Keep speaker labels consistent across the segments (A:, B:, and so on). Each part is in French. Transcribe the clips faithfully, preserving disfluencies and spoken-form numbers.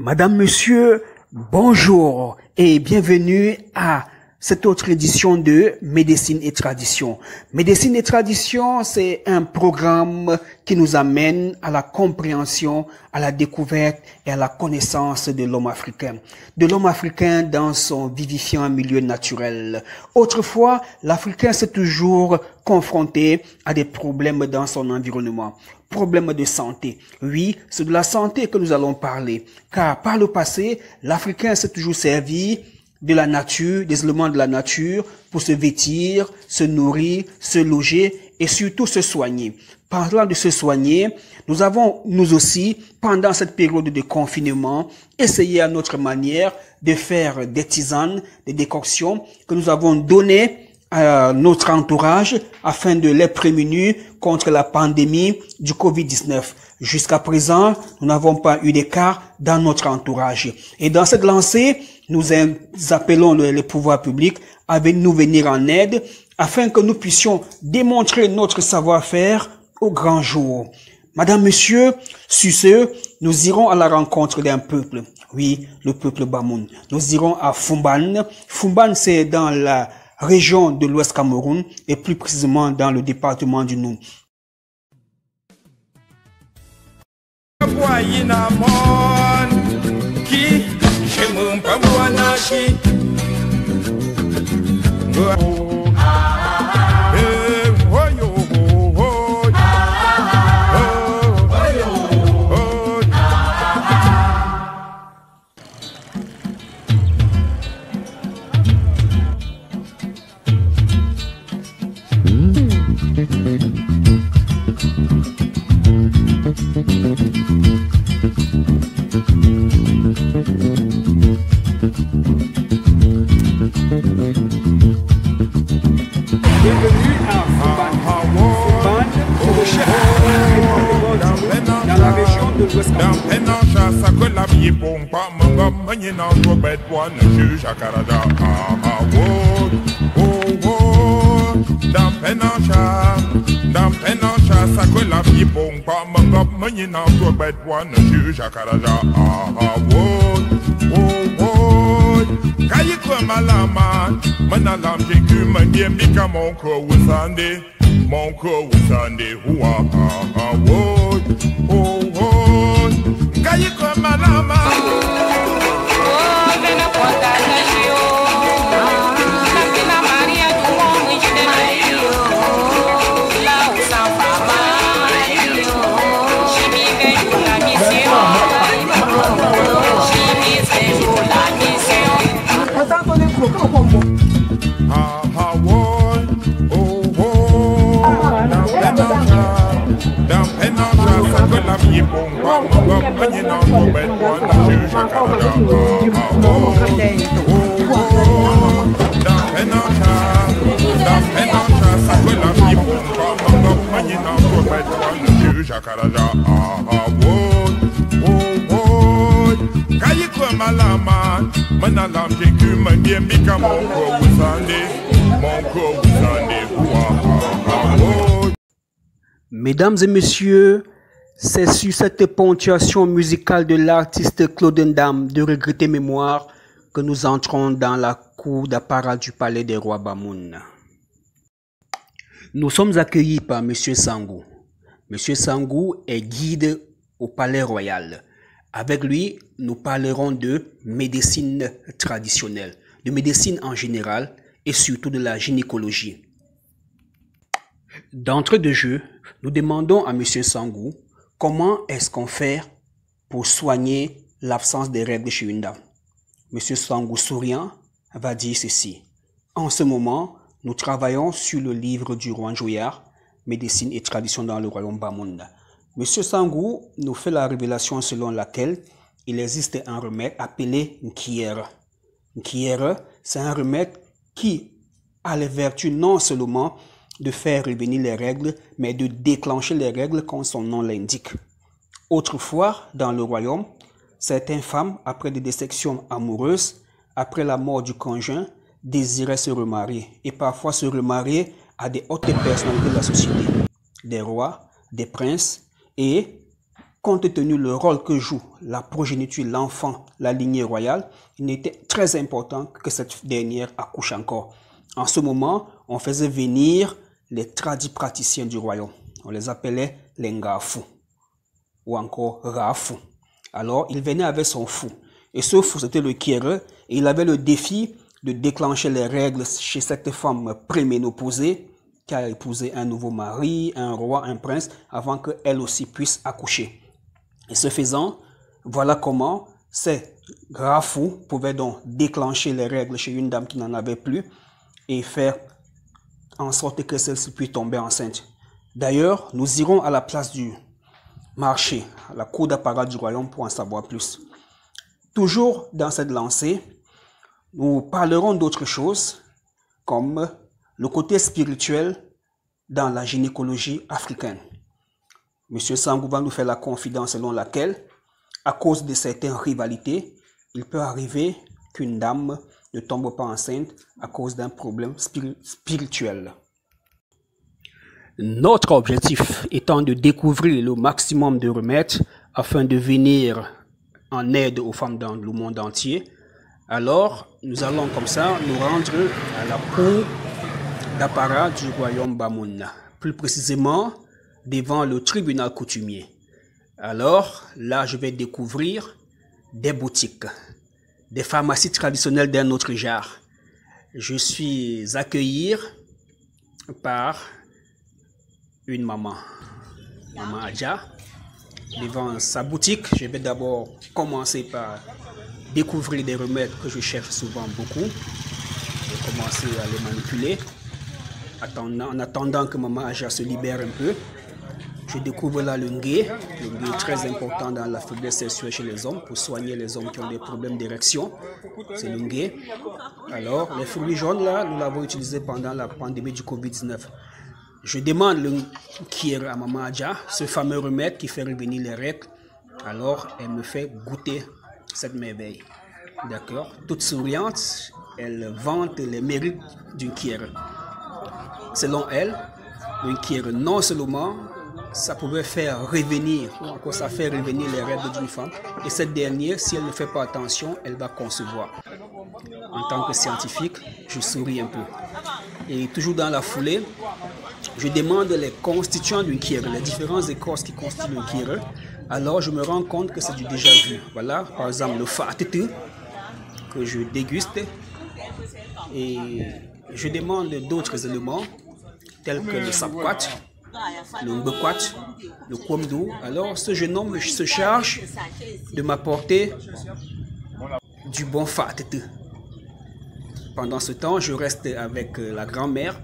A: Madame, Monsieur, bonjour et bienvenue à cette autre édition de Médecine et Tradition. Médecine et Tradition, c'est un programme qui nous amène à la compréhension, à la découverte et à la connaissance de l'homme africain. De l'homme africain dans son vivifiant milieu naturel. Autrefois, l'Africain s'est toujours confronté à des problèmes dans son environnement. Problèmes de santé. Oui, c'est de la santé que nous allons parler. Car par le passé, l'Africain s'est toujours servi de la nature, des éléments de la nature pour se vêtir, se nourrir, se loger et surtout se soigner. Parlant de se soigner, nous avons, nous aussi, pendant cette période de confinement, essayé à notre manière de faire des tisanes, des décoctions que nous avons données à notre entourage afin de les prémunir contre la pandémie du covid dix-neuf. Jusqu'à présent, nous n'avons pas eu d'écart dans notre entourage. Et dans cette lancée, nous appelons les pouvoirs publics à nous venir en aide afin que nous puissions démontrer notre savoir-faire au grand jour. Madame, Monsieur, sur ce, nous irons à la rencontre d'un peuple. Oui, le peuple Bamoun. Nous irons à Fumban. Fumban, c'est dans la région de l'Ouest Cameroun et plus précisément dans le département du Nou. Bienvenue à Fumban. Fumban, c'est le chef dans la région de l'Ouest Cameroun.
B: Malaman, manalam jengu manye mika monko wusande, monko wusande huwa ha ha wo ho ho. Kayiko malama.
A: Mesdames et messieurs, c'est sur cette ponctuation musicale de l'artiste Claude Ndam de regretter mémoire que nous entrons dans la cour d'apparat du palais des rois Bamoun. Nous sommes accueillis par Monsieur Sangou. Monsieur Sangou est guide au palais royal. Avec lui, nous parlerons de médecine traditionnelle, de médecine en général et surtout de la gynécologie. D'entrée de jeu, nous demandons à Monsieur Sangou comment est-ce qu'on fait pour soigner l'absence des règles chez une dame. Monsieur Sangou souriant va dire ceci. En ce moment, nous travaillons sur le livre du roi Njoyar, Médecine et Tradition dans le royaume Bamoun. Monsieur Sangou nous fait la révélation selon laquelle il existe un remède appelé Nkiere. Nkiere, c'est un remède qui a les vertus non seulement de faire revenir les règles, mais de déclencher les règles comme son nom l'indique. Autrefois, dans le royaume, certaines femmes, après des dissections amoureuses, après la mort du conjoint, désiraient se remarier et parfois se remarier à des hautes personnalités de la société, des rois, des princes, et compte tenu le rôle que joue la progéniture, l'enfant, la lignée royale, il était très important que cette dernière accouche encore. En ce moment, on faisait venir les tradis praticiens du royaume. On les appelait les Ngafu ou encore Rafu. Alors, il venait avec son fou. Et ce fou, c'était le Kierre. Et il avait le défi de déclencher les règles chez cette femme préménopausée qui a épousé un nouveau mari, un roi, un prince, avant qu'elle aussi puisse accoucher. Et ce faisant, voilà comment ces Rafu pouvaient donc déclencher les règles chez une dame qui n'en avait plus et faire en sorte que celle-ci puisse tomber enceinte. D'ailleurs, nous irons à la place du marché, à la cour d'apparat du royaume pour en savoir plus. Toujours dans cette lancée, nous parlerons d'autres choses comme le côté spirituel dans la gynécologie africaine. Monsieur Sangou va nous faire la confidence selon laquelle, à cause de certaines rivalités, il peut arriver qu'une dame ne tombe pas enceinte à cause d'un problème spiri- spirituel. Notre objectif étant de découvrir le maximum de remèdes afin de venir en aide aux femmes dans le monde entier, alors nous allons comme ça nous rendre à la cour d'apparat du royaume Bamoun, plus précisément devant le tribunal coutumier. Alors là, je vais découvrir des boutiques, des pharmacies traditionnelles d'un autre genre. Je suis accueilli par une maman, maman Adja. Devant sa boutique, je vais d'abord commencer par découvrir des remèdes que je cherche souvent beaucoup. Je vais commencer à les manipuler. En attendant que maman Adja se libère un peu, je découvre là le ngué. Le ngué est très important dans la faiblesse sexuelle chez les hommes pour soigner les hommes qui ont des problèmes d'érection. C'est le ngué. Alors, les fruits jaunes là, nous l'avons utilisé pendant la pandémie du Covid dix-neuf. Je demande le Kierre à maman Adja, ce fameux remède qui fait revenir les règles. Alors, elle me fait goûter cette merveille. D'accord? Toute souriante, elle vante les mérites d'une Kierre. Selon elle, une Kierre, non seulement ça pouvait faire revenir, ou encore ça fait revenir les règles d'une femme, et cette dernière, si elle ne fait pas attention, elle va concevoir. En tant que scientifique, je souris un peu. Et toujours dans la foulée, je demande les constituants d'une Kierre, les différentes écorces qui constituent une Kierre. Alors je me rends compte que c'est du déjà vu. Voilà, par exemple le fatete que je déguste. Et je demande d'autres éléments tels que le sapquat, le mbekwat, le kwamdou. Alors ce jeune homme se charge de m'apporter du bon fatete. Pendant ce temps, je reste avec la grand-mère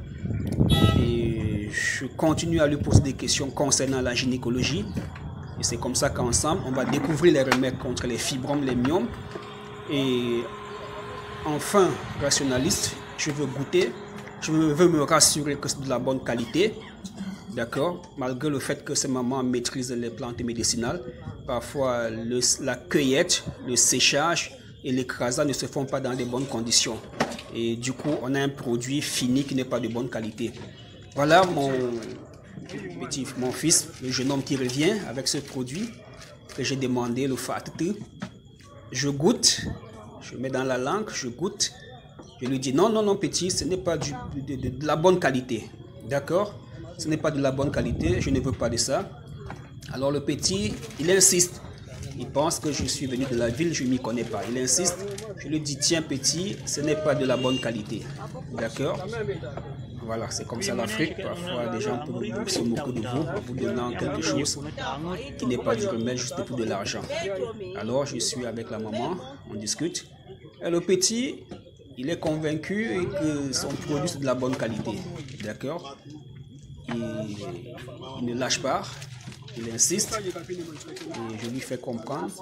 A: et je continue à lui poser des questions concernant la gynécologie. Et c'est comme ça qu'ensemble, on va découvrir les remèdes contre les fibromes, les myomes. Et enfin, rationaliste, je veux goûter, je veux me rassurer que c'est de la bonne qualité. D'accord? Malgré le fait que ces mamans maîtrisent les plantes médicinales, parfois le, la cueillette, le séchage et l'écrasage ne se font pas dans de bonnes conditions. Et du coup, on a un produit fini qui n'est pas de bonne qualité. Voilà mon petit, mon fils, le jeune homme qui revient avec ce produit que j'ai demandé, le fatete. Je goûte, je mets dans la langue, je goûte. Je lui dis non, non, non, petit, ce n'est pas du, de, de, de la bonne qualité. D'accord? Ce n'est pas de la bonne qualité, je ne veux pas de ça. Alors le petit, il insiste. Il pense que je suis venu de la ville, je ne m'y connais pas. Il insiste. Je lui dis, tiens petit, ce n'est pas de la bonne qualité. D'accord? Voilà, c'est comme ça l'Afrique. Parfois, des gens peuvent se moquer de vous en vous donnant quelque chose qui n'est pas du remède, juste pour de l'argent. Alors, je suis avec la maman, on discute. Et le petit, il est convaincu que son produit c'est de la bonne qualité. D'accord? Il, il ne lâche pas. Il insiste et je lui fais comprendre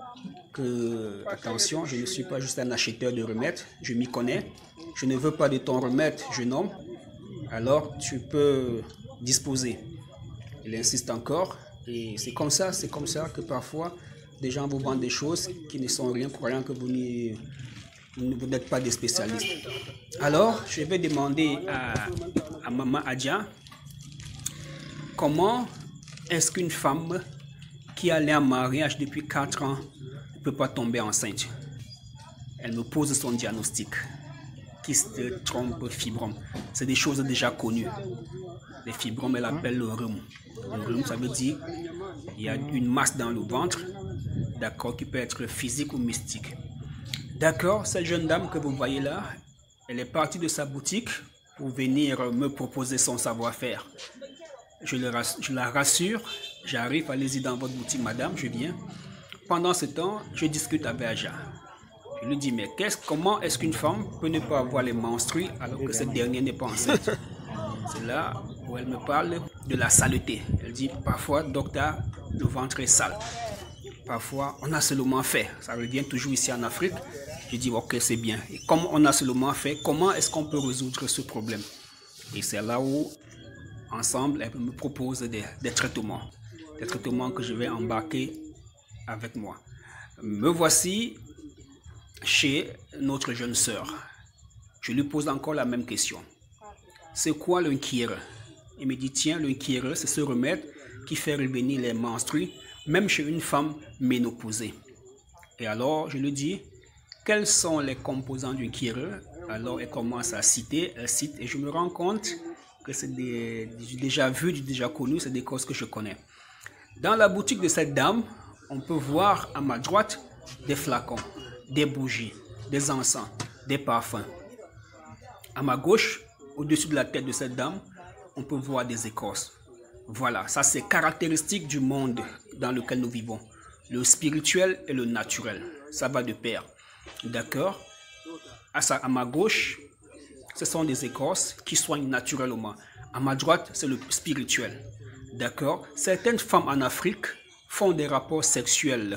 A: que, attention, je ne suis pas juste un acheteur de remèdes, je m'y connais, je ne veux pas de ton remède, jeune homme, alors tu peux disposer. Il insiste encore et c'est comme ça, c'est comme ça que parfois des gens vous vendent des choses qui ne sont rien, croyant que vous n'êtes pas des spécialistes. Alors, je vais demander à, à Maman Adja comment est-ce qu'une femme qui allait en mariage depuis quatre ans ne peut pas tomber enceinte. Elle me pose son diagnostic. Kyste, trompe, fibrome. C'est des choses déjà connues. Les fibromes, elle appelle le rhume. Le rhume, ça veut dire qu'il y a une masse dans le ventre, d'accord, qui peut être physique ou mystique. D'accord, cette jeune dame que vous voyez là, elle est partie de sa boutique pour venir me proposer son savoir-faire. Je, je la rassure, j'arrive, allez-y dans votre boutique, madame, je viens. Pendant ce temps, je discute avec Aja. Je lui dis, mais qu'est-ce, comment est-ce qu'une femme peut ne pas avoir les menstrues alors que cette dernière n'est pas enceinte? C'est là où elle me parle de la saleté. Elle dit, parfois, docteur, le ventre est sale. Parfois, on a seulement fait. Ça revient toujours ici en Afrique. Je dis, ok, c'est bien. Et comme on a seulement fait, comment est-ce qu'on peut résoudre ce problème? Et c'est là où, ensemble, elle me propose des, des traitements. Des traitements que je vais embarquer avec moi. Me voici chez notre jeune sœur. Je lui pose encore la même question. C'est quoi le nkiré? Il me dit, tiens, le nkiré, c'est ce remède qui fait revenir les menstrues, même chez une femme ménopausée. Et alors, je lui dis, quels sont les composants du nkiré? Alors, elle commence à citer, elle cite, et je me rends compte que c'est des, du déjà vu, du déjà connu, c'est des causes que je connais. Dans la boutique de cette dame, on peut voir à ma droite des flacons, des bougies, des encens, des parfums. À ma gauche, au-dessus de la tête de cette dame, on peut voir des écorces. Voilà, ça c'est caractéristique du monde dans lequel nous vivons. Le spirituel et le naturel, ça va de pair. D'accord? À, à ma gauche, ce sont des écorces qui soignent naturellement. À ma droite, c'est le spirituel. D'accord? Certaines femmes en Afrique font des rapports sexuels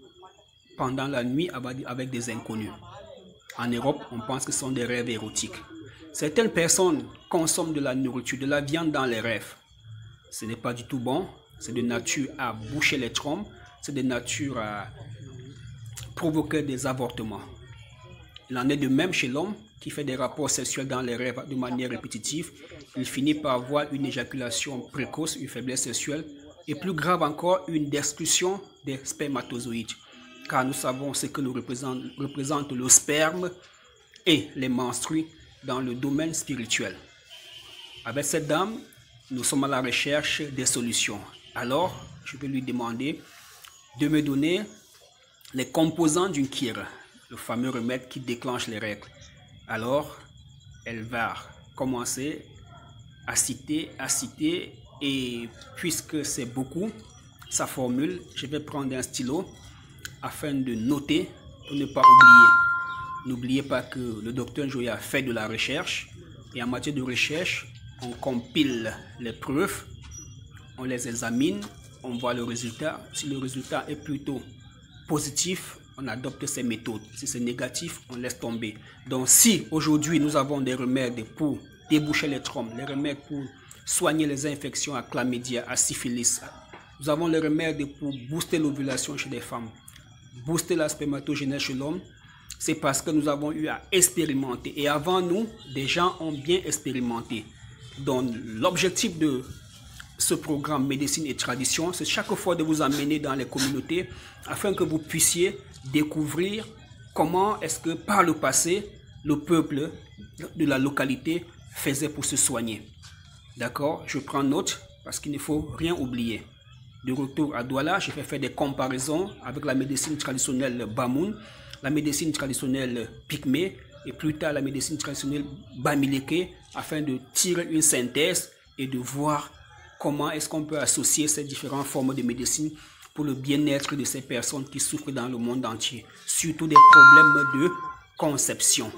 A: pendant la nuit avec des inconnus. En Europe, on pense que ce sont des rêves érotiques. Certaines personnes consomment de la nourriture, de la viande dans les rêves. Ce n'est pas du tout bon. C'est de nature à boucher les trompes. C'est de nature à provoquer des avortements. Il en est de même chez l'homme qui fait des rapports sexuels dans les rêves de manière répétitive. Il finit par avoir une éjaculation précoce, une faiblesse sexuelle et plus grave encore, une destruction des spermatozoïdes. Car nous savons ce que nous représente, représente le sperme et les menstrues dans le domaine spirituel. Avec cette dame, nous sommes à la recherche des solutions. Alors, je vais lui demander de me donner les composants du nkiré, le fameux remède qui déclenche les règles. Alors, elle va commencer à citer, à citer, et puisque c'est beaucoup, sa formule, je vais prendre un stylo afin de noter pour ne pas oublier. N'oubliez pas que le docteur Njoya a fait de la recherche et en matière de recherche, on compile les preuves, on les examine, on voit le résultat. Si le résultat est plutôt positif, on adopte ces méthodes. Si c'est négatif, on laisse tomber. Donc si aujourd'hui nous avons des remèdes pour déboucher les trompes, les remèdes pour soigner les infections à chlamydia, à syphilis, nous avons les remèdes pour booster l'ovulation chez les femmes, booster la spermatogénèse chez l'homme, c'est parce que nous avons eu à expérimenter. Et avant nous, des gens ont bien expérimenté. Donc l'objectif de ce programme Médecine et Tradition, c'est chaque fois de vous amener dans les communautés afin que vous puissiez découvrir comment est-ce que par le passé, le peuple de la localité faisait pour se soigner. D'accord? Je prends note parce qu'il ne faut rien oublier. De retour à Douala, je vais faire des comparaisons avec la médecine traditionnelle Bamoun, la médecine traditionnelle Pygmée et plus tard la médecine traditionnelle Bamileke afin de tirer une synthèse et de voir comment est-ce qu'on peut associer ces différentes formes de médecine pour le bien-être de ces personnes qui souffrent dans le monde entier, surtout des problèmes de conception.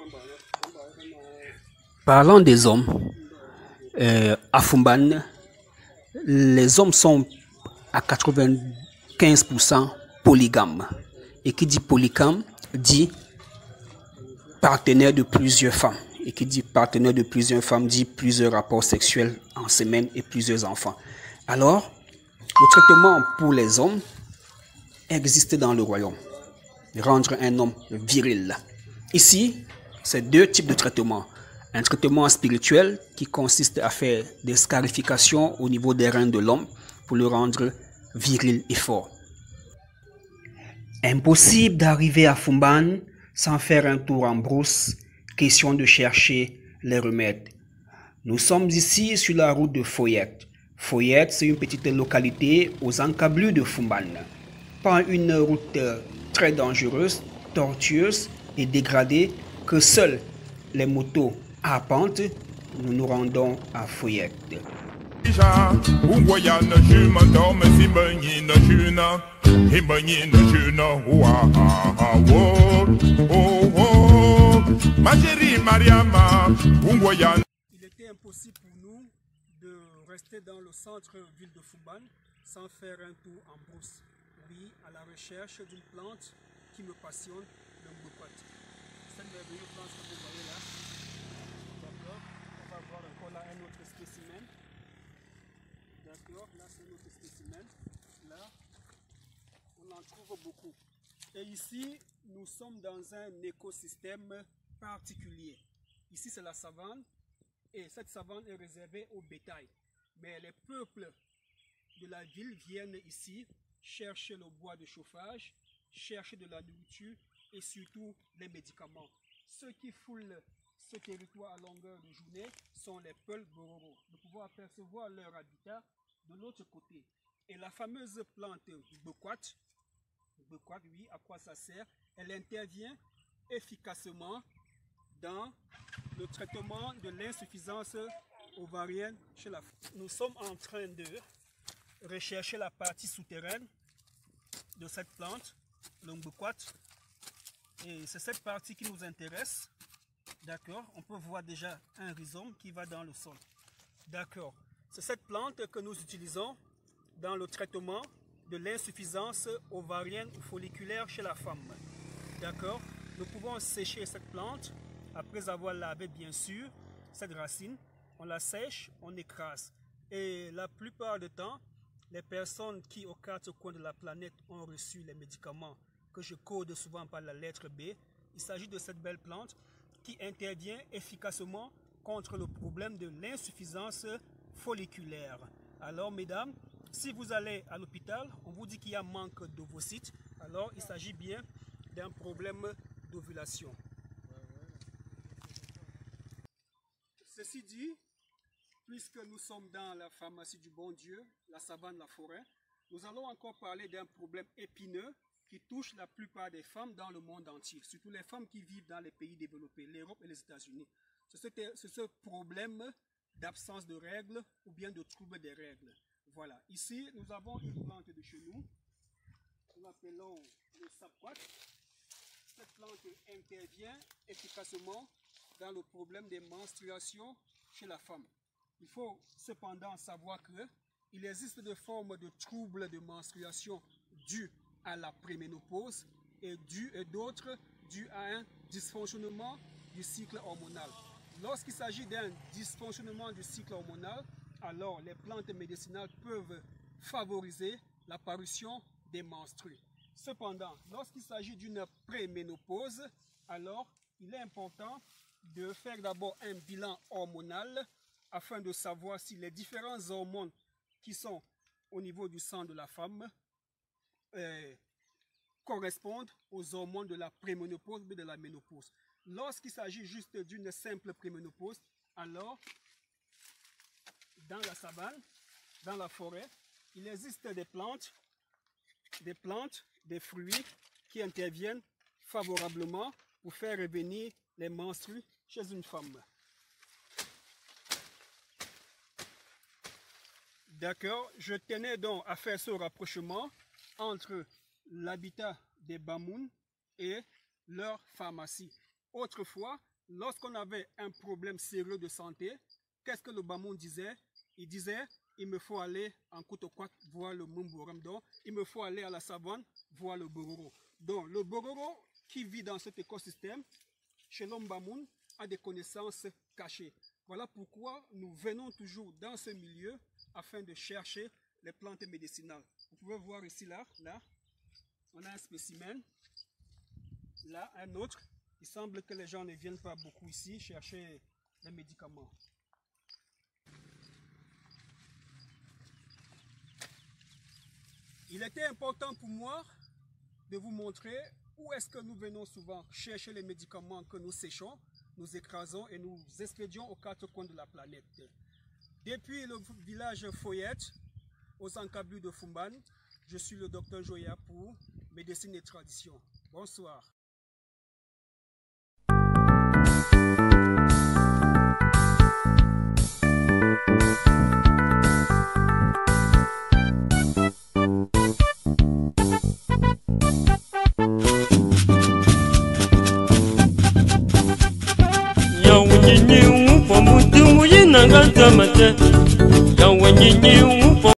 A: Parlant des hommes, euh, à Fumban, les hommes sont à quatre-vingt-quinze pour cent polygames. Et qui dit polygame dit partenaire de plusieurs femmes. Et qui dit partenaire de plusieurs femmes dit plusieurs rapports sexuels en semaine et plusieurs enfants. Alors, le traitement pour les hommes existe dans le royaume. Rendre un homme viril. Ici, c'est deux types de traitements. Un traitement spirituel qui consiste à faire des scarifications au niveau des reins de l'homme pour le rendre viril et fort. Impossible d'arriver à Fumban sans faire un tour en brousse, question de chercher les remèdes. Nous sommes ici sur la route de Foyette. Foyette, c'est une petite localité aux encablures de Fumban. Pas une route très dangereuse, tortueuse et dégradée que seules les motos arpentent. Nous nous rendons à Foyette. Il était impossible pour nous de rester dans le centre-ville de Fumban sans faire un tour en brousse. Oui, à la recherche d'une plante qui me passionne, le mbokot. Cette merveilleuse plante que vous voyez là. D'accord. On va voir encore là un autre spécimen. D'accord. Là, c'est un autre spécimen. Là, on en trouve beaucoup. Et ici, nous sommes dans un écosystème particulier. Ici, c'est la savane. Et cette savane est réservée au bétail. Mais les peuples de la ville viennent ici chercher le bois de chauffage, chercher de la nourriture et surtout les médicaments. Ceux qui foulent ce territoire à longueur de journée sont les Peul Bororo. Nous pouvons apercevoir leur habitat de l'autre côté. Et la fameuse plante Bekwat, Bekwat, oui, à quoi ça sert? Elle intervient efficacement dans le traitement de l'insuffisance ovarienne chez la femme. Nous sommes en train de rechercher la partie souterraine de cette plante, l'Ombekwat. Et c'est cette partie qui nous intéresse. D'accord, on peut voir déjà un rhizome qui va dans le sol. D'accord, c'est cette plante que nous utilisons dans le traitement de l'insuffisance ovarienne ou folliculaire chez la femme. D'accord, nous pouvons sécher cette plante après avoir lavé bien sûr cette racine. On la sèche, on écrase. Et la plupart du temps, les personnes qui aux quatre coins de la planète ont reçu les médicaments que je code souvent par la lettre B, il s'agit de cette belle plante qui intervient efficacement contre le problème de l'insuffisance folliculaire. Alors mesdames, si vous allez à l'hôpital, on vous dit qu'il y a manque d'ovocytes, alors il s'agit bien d'un problème d'ovulation. Ceci dit, puisque nous sommes dans la pharmacie du bon Dieu, la savane, la forêt, nous allons encore parler d'un problème épineux qui touche la plupart des femmes dans le monde entier, surtout les femmes qui vivent dans les pays développés, l'Europe et les États-Unis. C'est ce problème d'absence de règles ou bien de trouble des règles. Voilà, ici nous avons une plante de chez nous, nous l'appelons le sapquat. Cette plante intervient efficacement dans le problème des menstruations chez la femme. Il faut cependant savoir qu'il existe des formes de troubles de menstruation dus à la préménopause et, et d'autres dus à un dysfonctionnement du cycle hormonal. Lorsqu'il s'agit d'un dysfonctionnement du cycle hormonal, alors les plantes médicinales peuvent favoriser l'apparition des menstrues. Cependant, lorsqu'il s'agit d'une préménopause, alors il est important de faire d'abord un bilan hormonal afin de savoir si les différents hormones qui sont au niveau du sang de la femme euh, correspondent aux hormones de la préménopause ou de la ménopause. Lorsqu'il s'agit juste d'une simple préménopause, alors dans la savane, dans la forêt, il existe des plantes, des plantes, des fruits qui interviennent favorablement pour faire revenir les menstrues chez une femme. D'accord, je tenais donc à faire ce rapprochement entre l'habitat des Bamoun et leur pharmacie. Autrefois, lorsqu'on avait un problème sérieux de santé, qu'est-ce que le Bamoun disait? Il disait, il me faut aller en Kotokwat voir le Mumboram, donc il me faut aller à la savane voir le Bororo. Donc le Bororo qui vit dans cet écosystème, chez l'homme Bamoun, a des connaissances cachées. Voilà pourquoi nous venons toujours dans ce milieu afin de chercher les plantes médicinales. Vous pouvez voir ici, là, là, on a un spécimen, là, un autre. Il semble que les gens ne viennent pas beaucoup ici chercher les médicaments. Il était important pour moi de vous montrer où est-ce que nous venons souvent chercher les médicaments que nous séchons, nous écrasons et nous expédions aux quatre coins de la planète. Depuis le village Foyette, aux encablures de Fumban, je suis le docteur Joya pour Médecine et Tradition. Bonsoir.
C: Yawenye upo mutu muyina ngata mate. Yawenye upo